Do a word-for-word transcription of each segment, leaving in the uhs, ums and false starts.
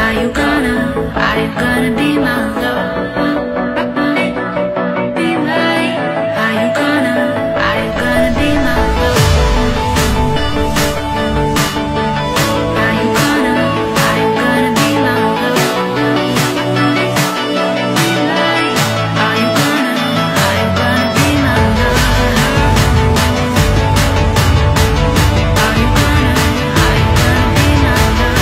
Are you gonna, are you gonna be my love? Be mine. Are you gonna, are you gonna be my love? Are you gonna, are you gonna be my love? Be mine. Are you gonna, are you gonna be my love? Are you gonna, are you gonna be my love?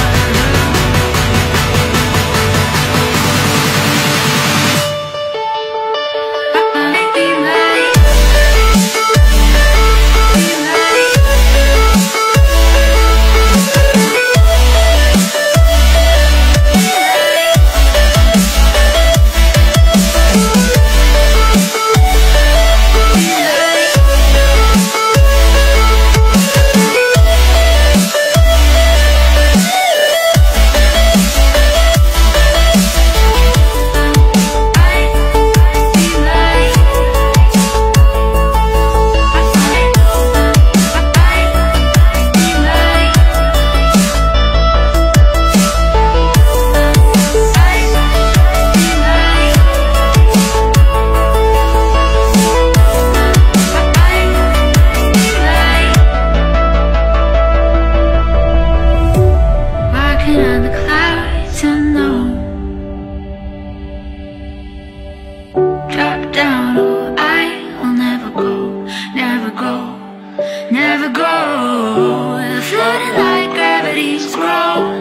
Drop down, oh, I will never go, never go, never go. Floating like gravity's grown.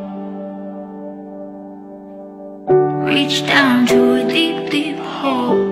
Reach down to a deep, deep hole.